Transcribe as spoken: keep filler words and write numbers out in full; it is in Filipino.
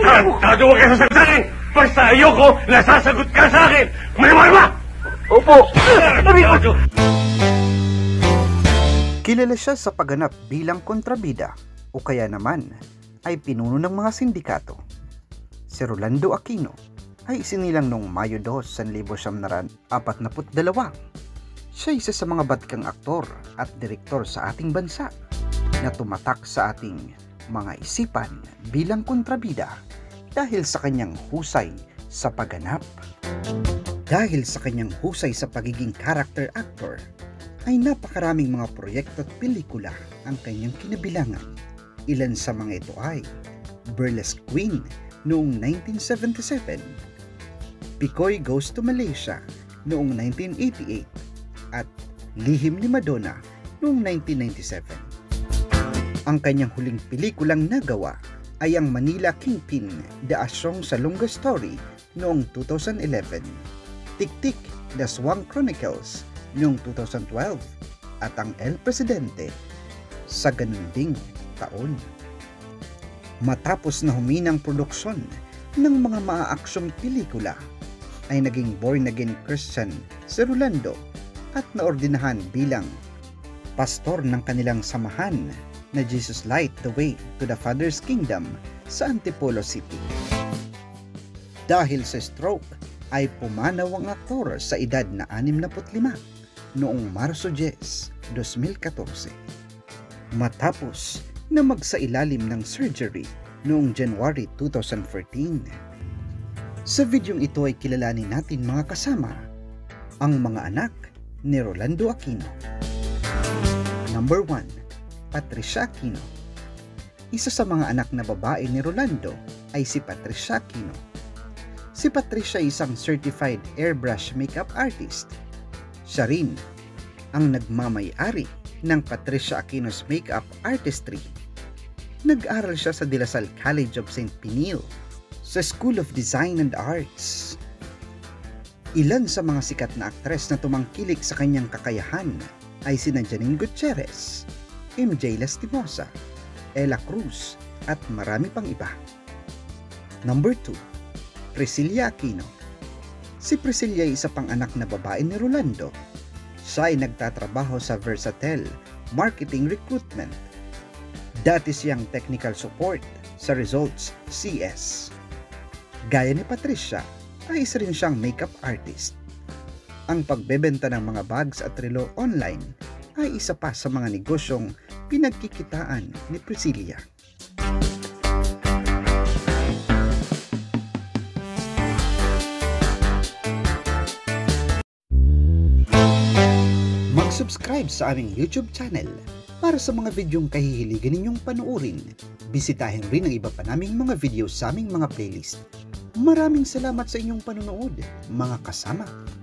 Tado ka sa akin! Basta ayoko, nasasagot ka sa akin! May marma! Opo! Kilala siya sa pagganap bilang kontrabida o kaya naman ay pinuno ng mga sindikato. Si Rolando Aquino ay isinilang noong Mayo dos, sanlibo siyam na apat na dalawa. Siya isa sa mga batikang aktor at direktor sa ating bansa na tumatak sa ating mga isipan bilang kontrabida dahil sa kanyang husay sa pagganap. Dahil sa kanyang husay sa pagiging character actor, ay napakaraming mga proyekto at pelikula ang kanyang kinabilangan. Ilan sa mga ito ay Burlesque Queen noong nineteen seventy-seven, Picoy Goes to Malaysia noong nineteen eighty-eight, at Lihim ni Madonna noong nineteen ninety-seven. Ang kanyang huling pelikulang nagawa ay ang Manila Kingpin, The Asyong sa Longest Story noong two thousand eleven, Tik-Tik, The Swan Chronicles noong two thousand twelve, at ang El Presidente sa ganun ding taon. Matapos na huminang produksyon ng mga maaaksyong pelikula, ay naging born-again Christian si Rolando at naordinahan bilang pastor ng kanilang samahan na Jesus Light the Way to the Father's Kingdom sa Antipolo City. Dahil sa stroke ay pumanaw ang aktor sa edad na anim-na-put lima noong Marso diyes, dos mil katorse. Matapos na magsailalim ng surgery noong January two thousand fourteen. Sa videong ito ay kilalanin natin mga kasama ang mga anak ni Rolando Aquino. Number one, Patricia Aquino. Isa sa mga anak na babae ni Rolando ay si Patricia Aquino. Si Patricia ay isang certified airbrush makeup artist. Siya rin ang nagmamay-ari ng Patricia Aquino's Makeup Artistry. Nag-aral siya sa De La Salle College of Saint Peniel sa School of Design and Arts. Ilan sa mga sikat na aktres na tumangkilik sa kanyang kakayahan ay sina Janine Gutierrez, M J Lastimosa, Ella Cruz, at marami pang iba. Number two, Priscilla Aquino. Si Priscilla ay isa pang anak na babae ni Rolando. Siya ay nagtatrabaho sa Versatel Marketing Recruitment. Dati siyang technical support sa Results C S. Gaya ni Patricia, ay isa rin siyang makeup artist. Ang pagbebenta ng mga bags at relo online ay isa pa sa mga negosyong pinagkikitaan ni Priscilla. Mag-subscribe sa aming YouTube channel para sa mga videong kahihiligan ninyong panuorin. Bisitahin rin ang iba pa naming mga video sa aming mga playlist. Maraming salamat sa inyong panonood, mga kasama.